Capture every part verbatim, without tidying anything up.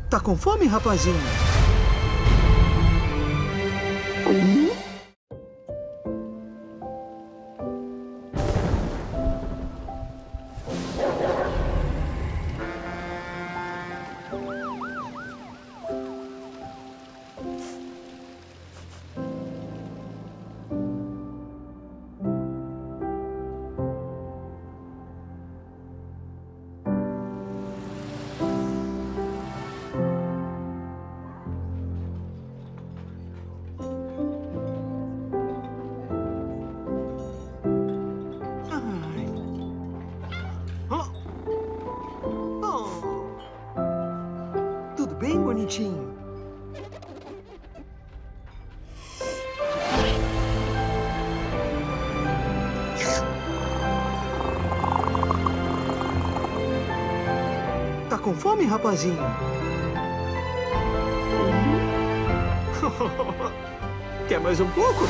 Tá com fome, rapazinho? Bem bonitinho. Tá com fome, rapazinho? Quer mais um pouco?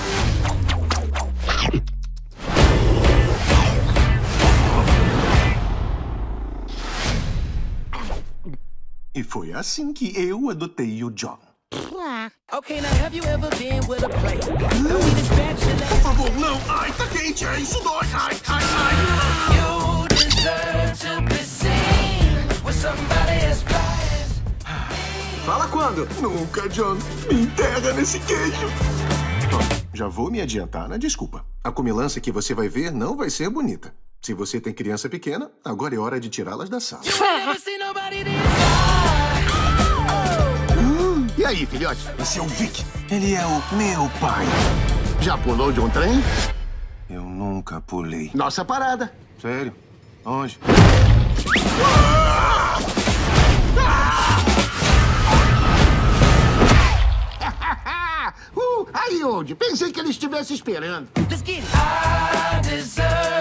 E foi assim que eu adotei o John. Okay, now have you ever been with a plate? Por favor, não! Ai, tá quente! Ai, isso dói! Ai, ai, ai! You deserve to be seen with somebody as fly as... Fala quando? Nunca, John. Me enterra nesse queijo. Bom, já vou me adiantar na desculpa. A comilança que você vai ver não vai ser bonita. Se você tem criança pequena, agora é hora de tirá-las da sala. Hum, e aí, filhote? Esse é o Vic. Ele é o meu pai. Já pulou de um trem? Eu nunca pulei. Nossa parada. Sério? Onde? uh, aí onde? Pensei que ele estivesse esperando. Let's get it. I deserve